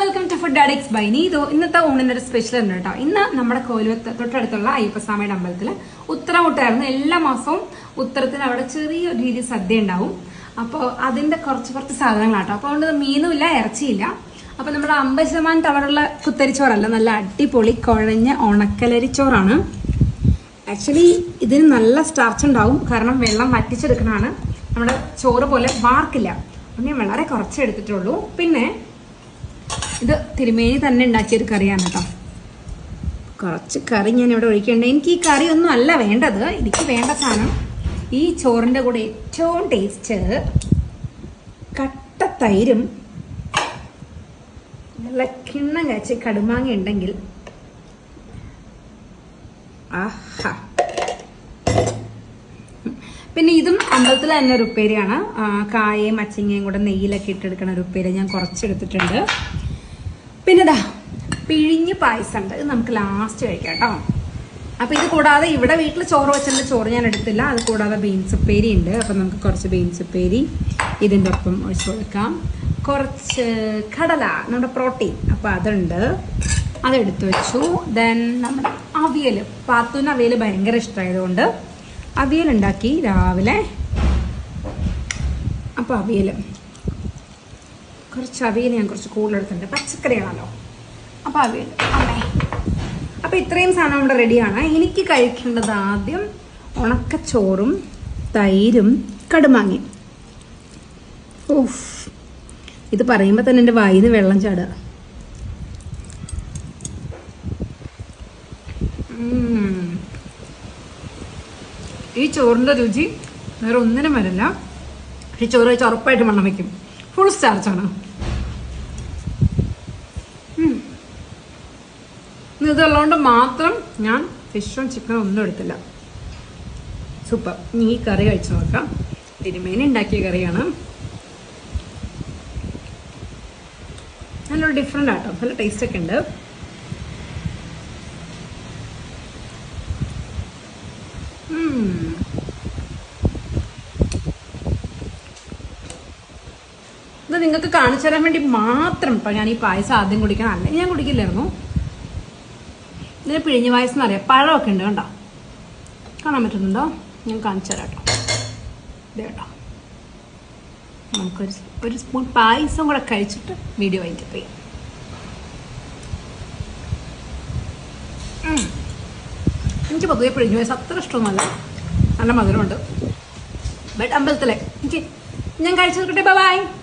Welcome to food addicts by നീതോ. ഇന്നത്തെ ഊണിന്റെ ഒരു സ്പെഷ്യൽ ഉണ്ട് കേട്ടോ. ഇന്ന് നമ്മുടെ കോലുവത്ത് തൊട്ടടുത്തുള്ള അയ്യപ്പസ്വാമിയുടെ അമ്പലത്തിൽ ഉത്തരമുട്ടായിരുന്നു. എല്ലാ മാസവും ഉത്തരത്തിന് അവിടെ ചെറിയ രീതി സദ്യ ഉണ്ടാവും. അപ്പോൾ അതിന്റെ കുറച്ച് സാധനങ്ങളാട്ടോ. അപ്പോൾ അതുകൊണ്ട് മീനുമില്ല, ഇറച്ചിയില്ല. അപ്പൊ നമ്മുടെ 50% അവിടെയുള്ള കുത്തരിച്ചോറല്ല, നല്ല അടിപൊളി കുഴഞ്ഞ ഉണക്കലരിച്ചോറാണ്. ആക്ച്വലി ഇതിന് നല്ല സ്റ്റാർച്ച് ഉണ്ടാവും, കാരണം വെള്ളം വറ്റിച്ചെടുക്കണതാണ്. നമ്മുടെ ചോറ് പോലെ വാർക്കില്ല. അപ്പം ഞാൻ വളരെ കുറച്ച് എടുത്തിട്ടുള്ളൂ. പിന്നെ ഇത് തിരുമേനി തന്നെ ഉണ്ടാക്കിയൊരു കറിയാണ് കേട്ടോ. കുറച്ച് കറി ഞാൻ ഇവിടെ ഒഴിക്കേണ്ടത്. എനിക്ക് ഈ കറി ഒന്നും അല്ല വേണ്ടത്. എനിക്ക് വേണ്ട സാധനം ഈ ചോറിൻ്റെ കൂടെ ഏറ്റവും ടേസ്റ്റ് കട്ട തൈരും നല്ല കിണ്ണം കാച്ചി കടുമാങ്ങ ഉണ്ടെങ്കിൽ ആഹാ. പിന്നെ ഇതും അമ്പലത്തിൽ തന്നെ ഒരു ഉപ്പേരിയാണ്. കായയും അച്ചിങ്ങയും കൂടെ നെയ്യിലൊക്കെ ഇട്ടെടുക്കണ ഒരു ഉപ്പേരി ഞാൻ കുറച്ചെടുത്തിട്ടുണ്ട്. പിന്നെ ഇതാ പിഴിഞ്ഞ് പായസം ഉണ്ട്. ഇത് നമുക്ക് ലാസ്റ്റ് കഴിക്കാം കേട്ടോ. അപ്പൊ ഇത് കൂടാതെ ഇവിടെ വീട്ടിൽ ചോറ് വെച്ചിട്ടുണ്ട്. ചോറ് ഞാൻ എടുത്തില്ല. അത് കൂടാതെ ബീൻസ് ഉപ്പേരി ഉണ്ട്. അപ്പൊ നമുക്ക് കുറച്ച് ബീൻസ് ഉപ്പേരി ഇതിൻ്റെ ഒപ്പം ഒഴിച്ചു കൊടുക്കാം. കുറച്ച് കടല, നമ്മുടെ പ്രോട്ടീൻ, അപ്പൊ അതുണ്ട്, അതെടുത്തു വെച്ചു. ദെൻ നമ്മുടെ അവിയൽ, പാത്തൂന് അവിയൽ ഭയങ്കര ഇഷ്ടമായതുകൊണ്ട് അവിയൽ ഉണ്ടാക്കി രാവിലെ. അപ്പൊ അവിയൽ, കുറച്ച് അവിയൽ ഞാൻ കുറച്ച് കൂടുതലെടുത്തിട്ടുണ്ട്. പച്ചക്കറിയാണല്ലോ, അപ്പൊ അവിയൽ അമ്മേ. അപ്പൊ ഇത്രയും സാധനം നമ്മുടെ റെഡിയാണ്. എനിക്ക് കഴിക്കേണ്ടത് ആദ്യം ഉണക്കച്ചോറും തൈരും കടുമാങ്ങയും. ഓഫ്, ഇത് പറയുമ്പോൾ തന്നെ എൻ്റെ വായിന്ന് വെള്ളം ചാടുക. ഈ ചോറിൻ്റെ രുചി വേറെ ഒന്നിനും വരില്ല. ഈ ചോറ് വെച്ച് ഉറപ്പായിട്ട് മണം വയ്ക്കും. ഫുൾ സ്റ്റാർച്ചാണ്. ഇതുള്ളതുകൊണ്ട് മാത്രം ഞാൻ ഫിഷും ചിക്കനും ഒന്നും എടുത്തില്ല. സൂപ്പർ. ഇനി ഈ കറി കഴിച്ചു നോക്കാം. തിരുമേനി ഉണ്ടാക്കിയ കറിയാണ്. നല്ലൊരു ഡിഫറെൻ്റ് ആട്ടോ, നല്ല ടേസ്റ്റ് ഒക്കെ ഉണ്ട്. ഇത് നിങ്ങൾക്ക് കാണിച്ചു തരാൻ വേണ്ടി മാത്രം കേട്ടോ ഞാൻ ഈ പായസം ആദ്യം കുടിക്കണം. അല്ലെങ്കിൽ ഞാൻ കുടിക്കില്ലായിരുന്നു. ഇതിന് പിഴിഞ്ഞ പായസം എന്ന് പറയാം. പഴമൊക്കെ ഉണ്ട് കണ്ടോ, കാണാൻ പറ്റുന്നുണ്ടോ? ഞാൻ കാണിച്ചു തരാം കേട്ടോ. ഇത് കേട്ടോ, നമുക്കൊരു സ്പൂൺ പായസം കൂടെ കഴിച്ചിട്ട് വീഡിയോ വൈൻഡപ്പ് ചെയ്യാം. എനിക്ക് പൊതുവെ പിഴിഞ്ഞ പായസം അത്ര ഇഷ്ടമൊന്നുമല്ല, നല്ല മധുരമുണ്ട്. ബട്ട് അമ്പലത്തിലെ എനിക്ക് ഞാൻ കഴിച്ചു നോക്കട്ടെ. ബൈ.